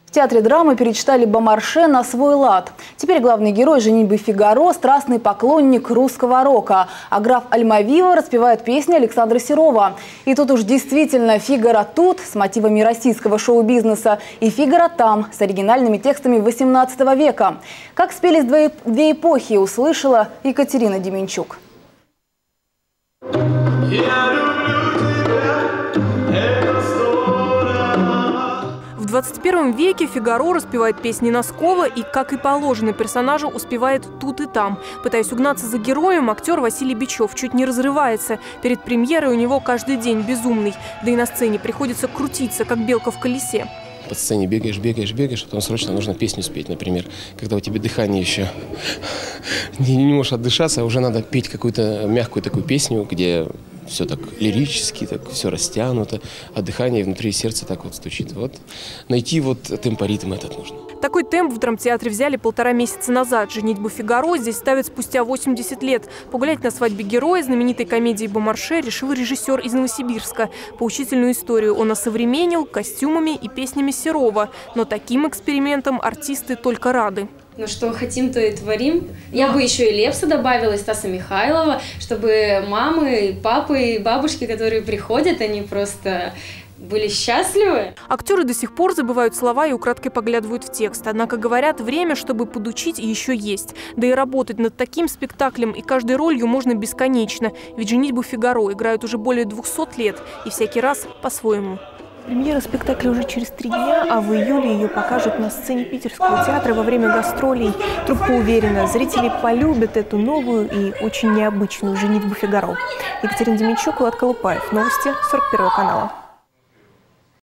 В театре драмы перечитали Бомарше на свой лад. Теперь главный герой «Женитьбы Фигаро» – страстный поклонник русского рока, а граф Альмавива распевает песни Александра Серова. И тут уж действительно Фигаро тут с мотивами российского шоу-бизнеса и Фигаро там с оригинальными текстами 18 века. Как спелись две эпохи, услышала Екатерина Деменчук. В 21 веке Фигаро распевает песни Носкова и, как и положено персонажу, успевает тут и там. Пытаясь угнаться за героем, актер Василий Бичев чуть не разрывается. Перед премьерой у него каждый день безумный. Да и на сцене приходится крутиться, как белка в колесе. По сцене бегаешь, потом срочно нужно песню спеть, например. Когда у тебя дыхание еще не можешь отдышаться, а уже надо петь какую-то мягкую такую песню, где все так лирически, так все растянуто, а дыхание внутри сердца так вот стучит. Вот. Найти вот темпоритм этот нужно. Такой темп в драмтеатре взяли 1,5 месяца назад. «Женитьбу Фигаро» здесь ставят спустя 80 лет. Погулять на свадьбе героя знаменитой комедии Бомарше решил режиссер из Новосибирска. Поучительную историю он осовременил костюмами и песнями Серова. Но таким экспериментам артисты только рады. Ну что хотим, то и творим. Я бы еще и Лепса добавила, и Стаса Михайлова, чтобы мамы, папы и бабушки, которые приходят, они просто были счастливы. Актеры до сих пор забывают слова и украдкой поглядывают в текст. Однако, говорят, время, чтобы подучить, еще есть. Да и работать над таким спектаклем и каждой ролью можно бесконечно. Ведь «Женитьбу Фигаро» играют уже более 200 лет. И всякий раз по-своему. Премьера спектакля уже через 3 дня, а в июле ее покажут на сцене Питерского театра во время гастролей. Труппа уверена, зрители полюбят эту новую и очень необычную «Женитьбу Фигаро». Екатерина Деменчук, Влад Колупаев. Новости 41 канала.